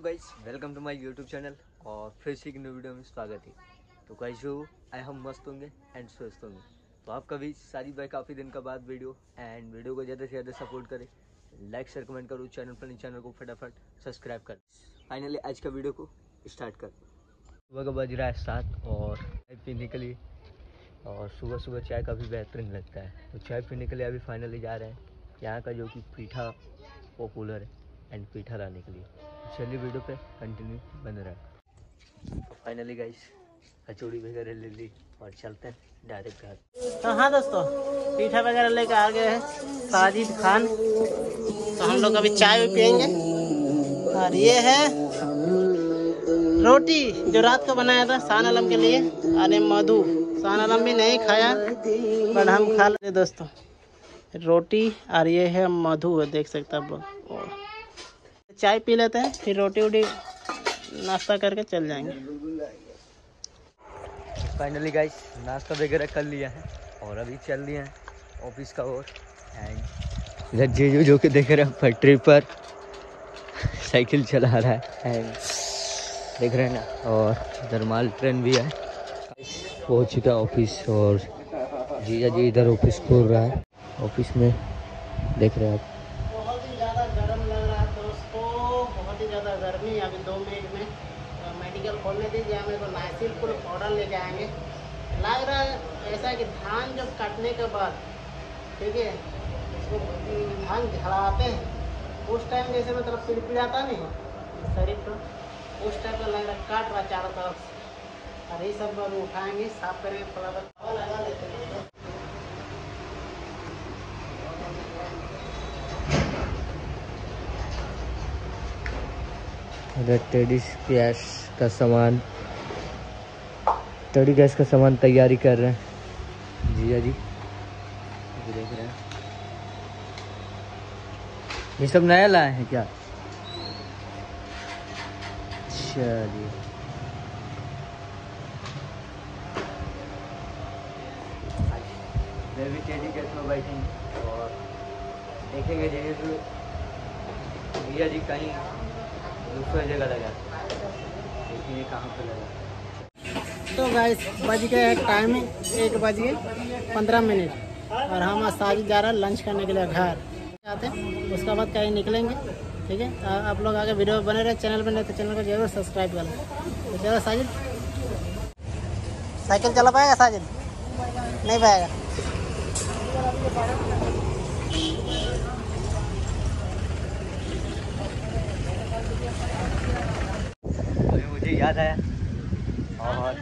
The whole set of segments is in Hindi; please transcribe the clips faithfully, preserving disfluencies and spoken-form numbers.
Guys, welcome to my YouTube channel और फिर से एक न्यू वीडियो में स्वागत है। तो गाइस जो आए हम मस्त होंगे एंड स्वस्थ होंगे। तो आपका भी सारी भाई काफ़ी दिन का बाद वीडियो एंड वीडियो को ज़्यादा से ज़्यादा सपोर्ट करें, लाइक शेयर कमेंट करो, चैनल पर नहीं चैनल को फटाफट सब्सक्राइब कर। फाइनली आज का वीडियो को स्टार्ट कर। सुबह का बज रहा है सात और चाय पीने के लिए, और सुबह सुबह चाय काफ़ी बेहतरीन लगता है। तो चाय पीने के लिए अभी फाइनली जा रहे हैं यहाँ का जो कि पीठा पॉपुलर है एंड पीठा लाने के लिए। चलिए वीडियो पे कंटिन्यू बन रहा है। फाइनली गाइस कचौड़ी वगैरह ले ली और चलते हैं डायरेक्ट घर। तो हाँ दोस्तों, पीठा वगैरह लेकर आ गए हैं साजिद खान। तो हम लोग अभी चाय भी पियेंगे। और ये है रोटी जो रात को बनाया था शान आलम के लिए। अरे मधु, शान आलम भी नहीं खाया पर हम खा लेते दोस्तों रोटी। और ये है मधु, देख सकते आप लोग। चाय पी लेते हैं फिर रोटी वोटी नाश्ता करके चल जाएंगे। फाइनली गाइस नाश्ता वगैरह कर लिया है और अभी चल लिए हैं ऑफिस का ओर। एंड इधर जीजू जो कि देख रहे हैं फैक्ट्री पर साइकिल चला रहा है एंड देख रहे हैं ना। और इधर माल ट्रेन भी है, पहुंच चुका है ऑफिस। और जीजा जी इधर ऑफिस खोल रहा है। ऑफिस में देख रहे हैं आप, बहुत ही ज़्यादा गर्म लग रहा है दोस्तों, बहुत ही ज़्यादा गर्मी। अभी दो मिनट में मेडिकल खोलने दीजिए, हमें को नाइसिल फुल पाउडर लेके आएंगे। लग रहा है ऐसा कि धान जब काटने के बाद, ठीक है, उसको धान झड़ाते हैं उस टाइम जैसे मतलब पिड़पिड़ाता नहीं शरीर को, उस टाइम का लग रहा है काट रहा चारों तरफ से। और ये सब अभी उठाएंगे, साफ करेंगे, थोड़ा सा लगा देते हैं। इधर टेडी गैस का सामान टेडी गैस का सामान तैयारी कर रहे हैं जिया जी, देख रहे हैं। ये सब नया लाए हैं क्या? चलिए मैं भी टेडी गैस में बैठेंगे और देखेंगे जैसे जिया जी कहीं दूसरी जगह लगा, देखिए कहाँ पे लगा। तो गाइस बज गए है टाइम एक बज गए पंद्रह मिनट और हम आज साजिद जा रहे हैं लंच करने के लिए घर आते हैं। उसके बाद कहीं निकलेंगे, ठीक है। आप लोग आगे वीडियो बने रहे, चैनल पर नहीं तो चैनल को जरूर सब्सक्राइब कर लें। तो चलो साजिद, साइकिल चला पाएगा साजिद? नहीं पाएगा। मुझे याद आया और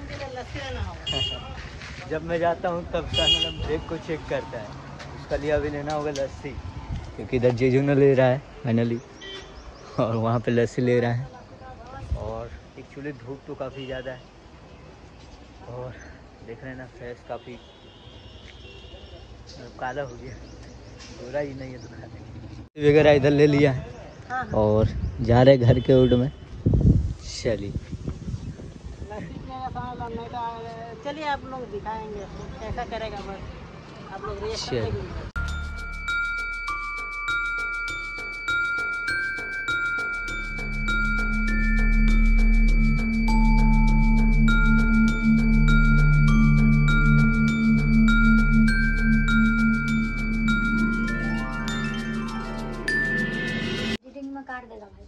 जब मैं जाता हूँ तब शान ब्रेक को चेक करता है, उसका लिए अभी लेना होगा लस्सी, क्योंकि इधर जीजू ने ले रहा है फाइनली और वहाँ पे लस्सी ले रहा है। और एक्चुअली धूप तो काफ़ी ज़्यादा है और देख रहे हैं ना फेस काफ़ी काला हो गया, गोरा ही नहीं है तो खाने वगैरह इधर ले लिया है और जा रहे घर के उड़ में। चलिए चलिए आप लोग दिखाएंगे कैसा करेगा, बस आप लोग रेस्ट करेंगे। में काट देगा भाई।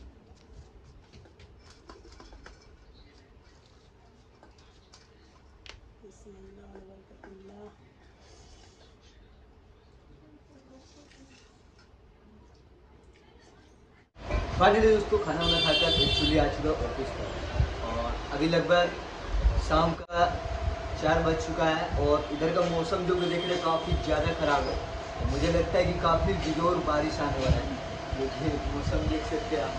फाइनली दोस्तों खाना वाना खाकर एक्चुअली आ चुका ऑफिस पर और अभी लगभग शाम का चार बज चुका है। और इधर का मौसम जो कि देख रहे काफ़ी ज़्यादा ख़राब है। तो मुझे लगता है कि काफ़ी जोर बारिश आने वाला है। देखिए मौसम देख सकते हैं आप।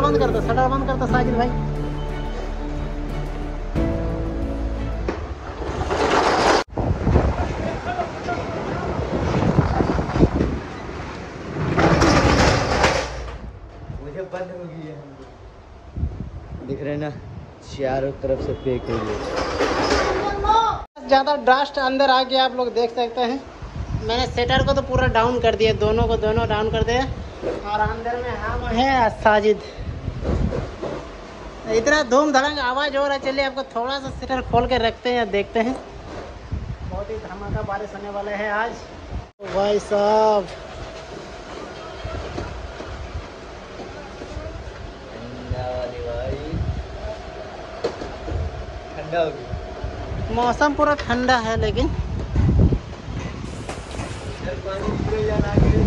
बंद कर दो, शटर बंद कर दो साजिद भाई। मुझे बंद हो गई है, दिख रहे ना, चारों तरफ से पैक हो गई। ज़्यादा डस्ट अंदर आ गया, आप लोग देख सकते हैं। मैंने सेटर को तो पूरा डाउन कर दिया, दोनों को दोनों डाउन कर दिया, और अंदर में हम है साजिद। इतना धूम धड़ाम आवाज़ हो रहा है। चलिए आपको थोड़ा सा सेटर खोल के रखते हैं, देखते हैं। बहुत ही धमाका बारिश होने वाले है आज भाई साहब। ठंडा हो गया, मौसम पूरा ठंडा है, लेकिन पानी गिरे या ना गिरे,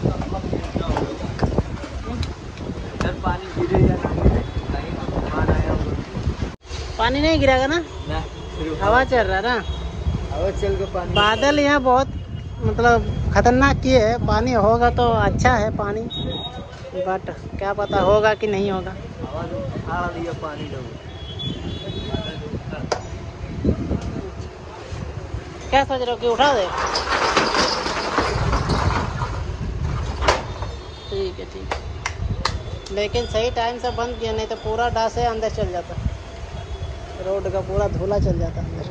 पानी गिरे या ना गिरे, कहीं तूफान आया होगा। पानी नहीं गिरेगा ना, ना हवा चल रहा है ना, हवा चल के पानी। बादल यहाँ बहुत मतलब खतरनाक किए है। पानी होगा तो अच्छा है पानी, बट क्या पता होगा कि नहीं होगा। हवा तो उठा दिया पानी लोग। क्या सोच रहे हो कि उठा दे? ठीक है ठीक है, लेकिन सही टाइम से बंद किया, नहीं तो पूरा डासे अंदर चल जाता, रोड का पूरा धूला चल जाता अंदर।